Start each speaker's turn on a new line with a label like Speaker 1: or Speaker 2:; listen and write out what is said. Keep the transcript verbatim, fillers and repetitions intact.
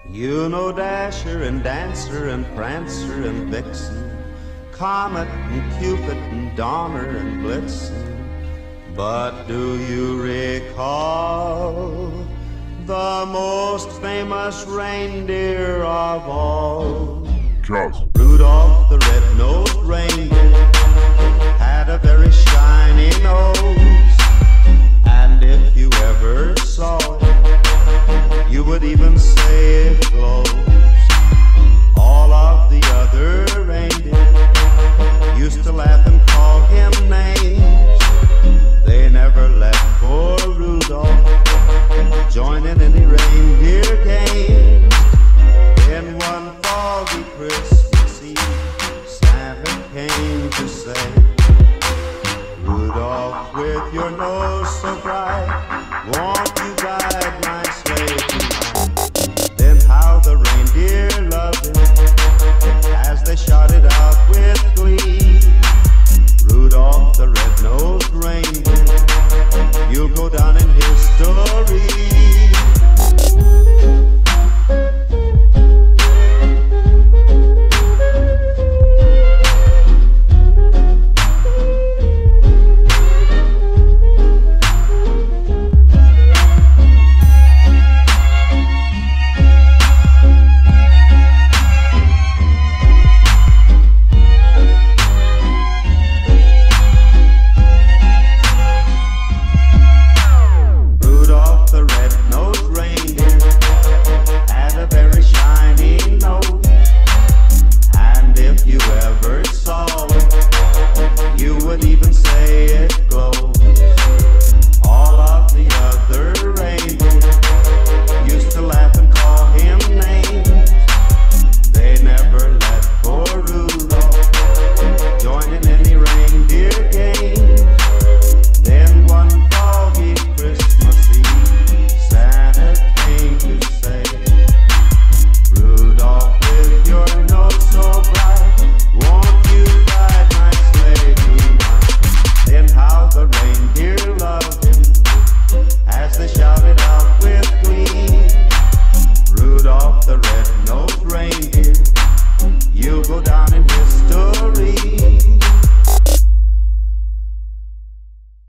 Speaker 1: You know Dasher and Dancer and Prancer and Vixen, Comet and Cupid and Donner and Blitzen. But do you recall the most famous reindeer of all?
Speaker 2: Just
Speaker 1: Rudolph the red-nosed reindeer had a very shiny nose, and if you ever saw it, you would even say